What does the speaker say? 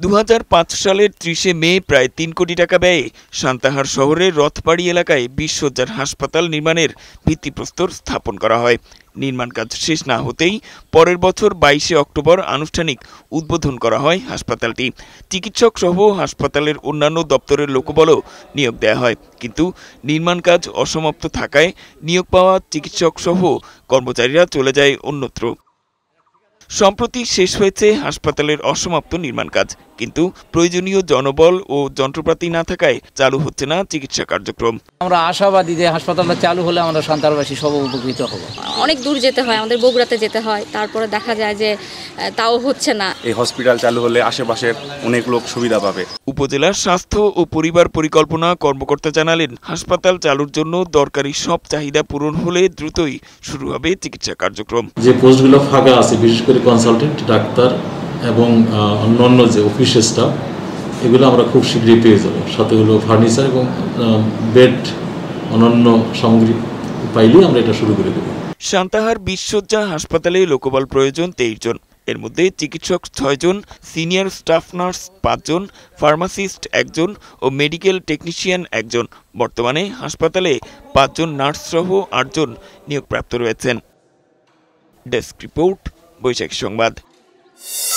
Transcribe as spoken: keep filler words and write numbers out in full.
দু হাজার পাঁচ সালের ত্রিশে মে প্রায় তিন কোটি টাকা ব্যয়ে সান্তাহার শহরের রথবাড়ি এলাকায় বিশ শয্যার হাসপাতাল নির্মাণের ভিত্তিপ্রস্তর স্থাপন করা হয়। নির্মাণ কাজ শেষ না হতেই পরের বছর বাইশে অক্টোবর আনুষ্ঠানিক উদ্বোধন করা হয় হাসপাতালটি। চিকিৎসক সহ হাসপাতালের অন্যান্য দপ্তরের লোকবলও নিয়োগ দেওয়া হয়, কিন্তু নির্মাণ কাজ অসমাপ্ত থাকায় নিয়োগ পাওয়া চিকিৎসক সহ কর্মচারীরা চলে যায় অন্যত্র। সম্প্রতি শেষ হয়েছে হাসপাতালের অসমাপ্ত নির্মাণ কাজ, কিন্তু প্রয়োজনীয় জনবল ও যন্ত্রপাতি না থাকায় চালু হচ্ছে না চিকিৎসা কার্যক্রম। আমরা আশাবাদী যে হাসপাতালটা চালু হলে আমরা সান্তাহারবাসী সব উপকৃত হব। অনেক দূর যেতে হয়, আমাদের বগুড়াতে যেতে হয়, তারপরে দেখা যায় যে তাও হচ্ছে না। এই হসপিটাল চালু হলে আশেপাশের অনেক লোক সুবিধা পাবে। উপজেলার স্বাস্থ্য ও পরিবার পরিকল্পনা কর্মকর্তা জানালেন, হাসপাতাল চালুর জন্য দরকারি সব চাহিদা পূরণ হলে দ্রুতই শুরু হবে চিকিৎসা কার্যক্রম। যে পোস্টগুলো ফাঁকা আছে, বিশেষ করে কনসালটেন্ট ডাক্তার এবং অন্যান্য যে অফিস স্টাফ, এগুলো আমরা খুব শীঘ্রই পেয়ে যাব। সাথে হলো ফার্নিচার এবং বেড অন্যান্য সামগ্রী পাইলে আমরা এটা শুরু করে দেব। সান্তাহার বিশ শয্যা হাসপাতালে লোকবল প্রয়োজন তেইশ জন। এর মধ্যে চিকিৎসক ছয় জন, সিনিয়র স্টাফ নার্স পাঁচ জন, ফার্মাসিস্ট একজন ও মেডিকেল টেকনিশিয়ান একজন। বর্তমানে হাসপাতালে পাঁচজন নার্স সহ আটজন নিয়োগপ্রাপ্ত রয়েছেন। ডেস্ক রিপোর্ট, বৈশাখী সংবাদ।